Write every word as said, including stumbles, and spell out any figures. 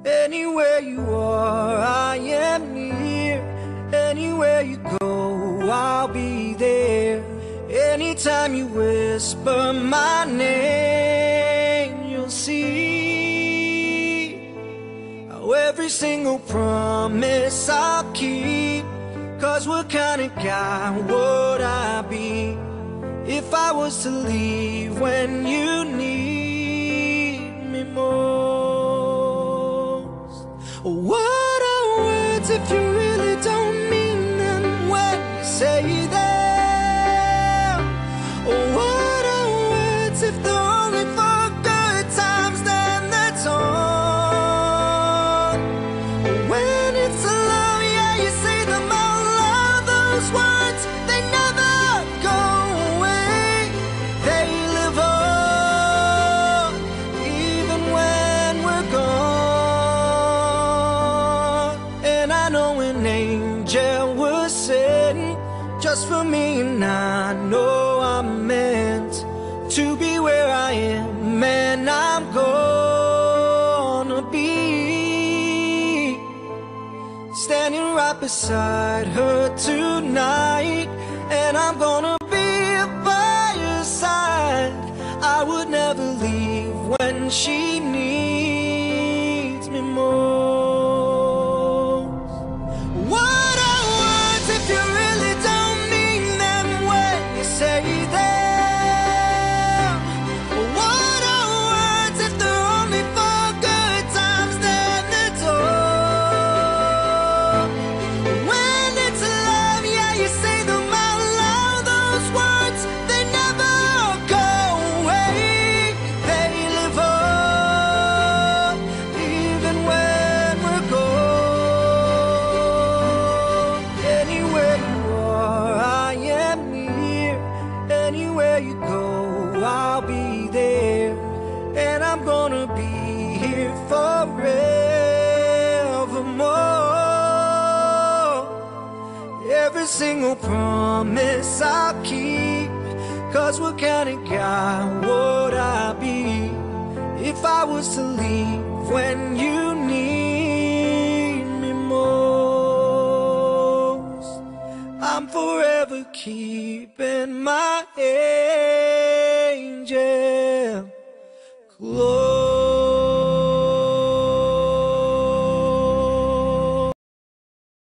Anywhere you are, I am near. Anywhere you go, I'll be there. Anytime you whisper my name, you'll see how every single promise I'll keep. 'Cause what kind of guy would I be if I was to leave when you need me most? What are words if you really don't mean them when you say them? What are words if they're only for good times, then that's all? When it's love, yeah, you say them out loud. Those words, they never go away. They live on, even when we're gone. And I know an angel was sent just for me, and I know I'm meant to be where I am, and I'm gonna be standing right beside her tonight. And I'm gonna be by her side. I would never leave when she needs me most. What are words if you really don't mean them when you say them? What are words if they're only for good times, then that's all? When it's love, yeah, you say them out loud. Those words, they never go away. They live on, even when we're gone. Anywhere you are, I am near. Anywhere you go, I'll be there. And I'm gonna be here forevermore. Every single promise I'll keep. 'Cause what kind of guy would I be if I was to leave when you need me most? I'm forever keeping my head